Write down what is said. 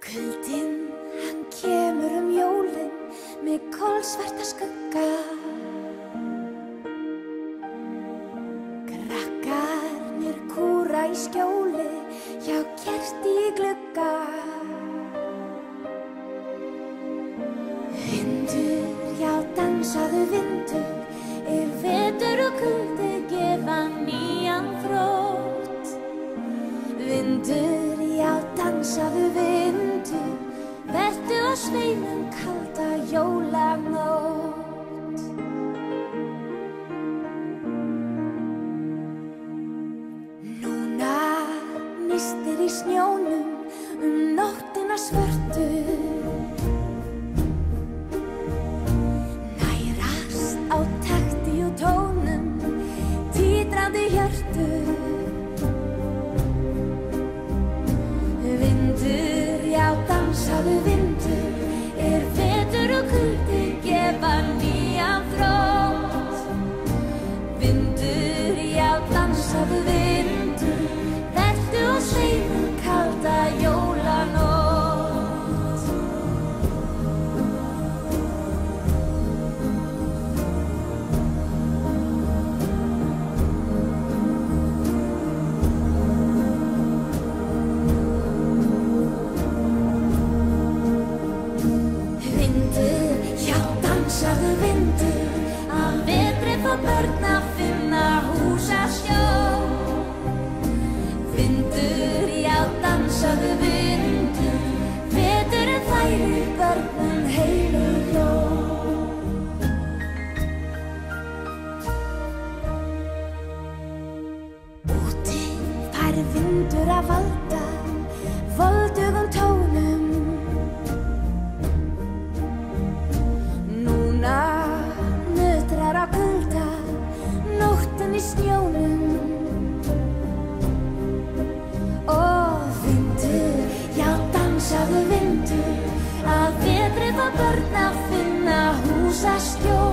Kuldinn, hann kemur jólin með kolsvarta skugga. Krakkarnir kúra í skjóli, hjá kerti í glugga. Vindur, já dansaðu vindur, vetur og kuldi gefa nýjan þrótt. Vindur, já dansaðu vindur, vertu á sveinum kalda jólanótt. Núna nistir í snjónum nóttina svörtu. Nærast á takti og tónum, titrandi hjörtu. Vindur, já dansaðu vindur, vetur og kuldi gefa nýjan þrótt. Vindur, já dansaðu vindur, vertu á sveinum kalda jólanótt. Vindur, já dansaðu vindur, að vetri fá börn að finna húsaskjól. Vindur, já dansaðu vindur, veturinn færir börnum heilu jól. Úti fær vindur að valda voldugum tónum. Núna nötrar á kulda, nóttin í snjónum. Og vindur, já dansaðu vindur, að vetri fá börn að finna húsaskjól.